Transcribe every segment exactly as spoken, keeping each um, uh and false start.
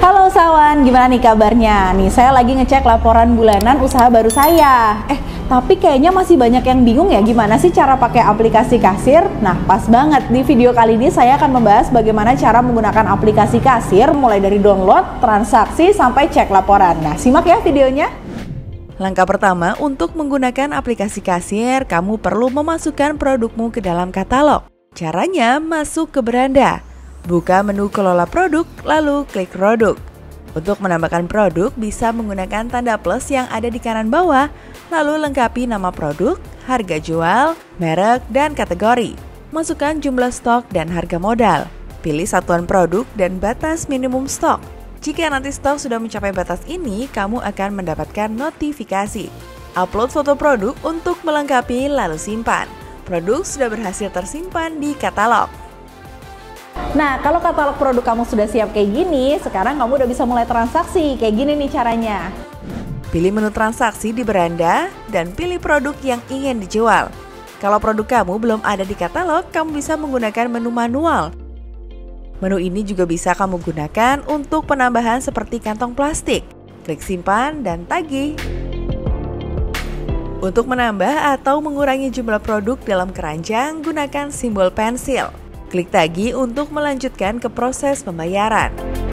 Halo usahawan, gimana nih kabarnya? Nih saya lagi ngecek laporan bulanan usaha baru saya. Eh, tapi kayaknya masih banyak yang bingung ya gimana sih cara pakai aplikasi kasir? Nah, pas banget di video kali ini saya akan membahas bagaimana cara menggunakan aplikasi kasir mulai dari download, transaksi, sampai cek laporan. Nah, simak ya videonya. Langkah pertama, untuk menggunakan aplikasi kasir, kamu perlu memasukkan produkmu ke dalam katalog. Caranya, masuk ke beranda. Buka menu kelola produk, lalu klik produk. Untuk menambahkan produk, bisa menggunakan tanda plus yang ada di kanan bawah, lalu lengkapi nama produk, harga jual, merek, dan kategori. Masukkan jumlah stok dan harga modal. Pilih satuan produk dan batas minimum stok. Jika nanti stok sudah mencapai batas ini, kamu akan mendapatkan notifikasi. Upload foto produk untuk melengkapi, lalu simpan. Produk sudah berhasil tersimpan di katalog. Nah, kalau katalog produk kamu sudah siap kayak gini, sekarang kamu udah bisa mulai transaksi. Kayak gini nih caranya. Pilih menu transaksi di beranda dan pilih produk yang ingin dijual. Kalau produk kamu belum ada di katalog, kamu bisa menggunakan menu manual. Menu ini juga bisa kamu gunakan untuk penambahan seperti kantong plastik. Klik simpan dan tagih. Untuk menambah atau mengurangi jumlah produk dalam keranjang, gunakan simbol pensil. Klik tagih untuk melanjutkan ke proses pembayaran.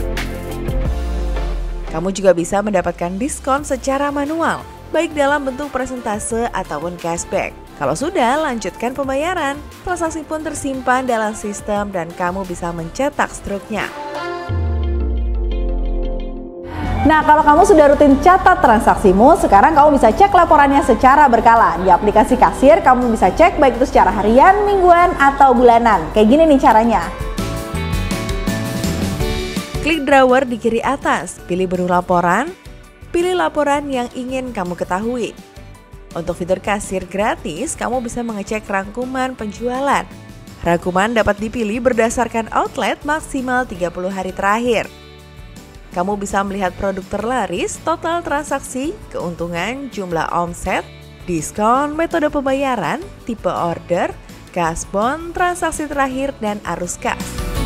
Kamu juga bisa mendapatkan diskon secara manual, baik dalam bentuk persentase ataupun cashback. Kalau sudah, lanjutkan pembayaran. Transaksi pun tersimpan dalam sistem dan kamu bisa mencetak struknya. Nah, kalau kamu sudah rutin catat transaksimu, sekarang kamu bisa cek laporannya secara berkala. Di aplikasi kasir, kamu bisa cek baik itu secara harian, mingguan, atau bulanan. Kayak gini nih caranya. Klik drawer di kiri atas, pilih menu laporan, pilih laporan yang ingin kamu ketahui. Untuk fitur kasir gratis, kamu bisa mengecek rangkuman penjualan. Rangkuman dapat dipilih berdasarkan outlet maksimal tiga puluh hari terakhir. Kamu bisa melihat produk terlaris, total transaksi, keuntungan, jumlah omset, diskon, metode pembayaran, tipe order, kasbon, transaksi terakhir, dan arus kas.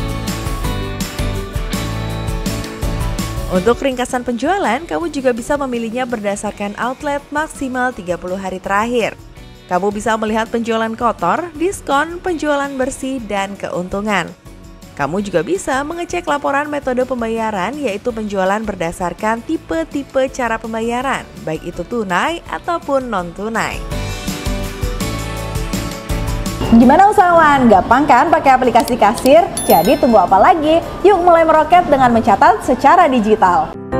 Untuk ringkasan penjualan, kamu juga bisa memilihnya berdasarkan outlet maksimal tiga puluh hari terakhir. Kamu bisa melihat penjualan kotor, diskon, penjualan bersih, dan keuntungan. Kamu juga bisa mengecek laporan metode pembayaran, yaitu penjualan berdasarkan tipe-tipe cara pembayaran, baik itu tunai ataupun non-tunai. Gimana usahawan? Gampang kan pakai aplikasi kasir? Jadi tunggu apa lagi? Yuk mulai meroket dengan mencatat secara digital.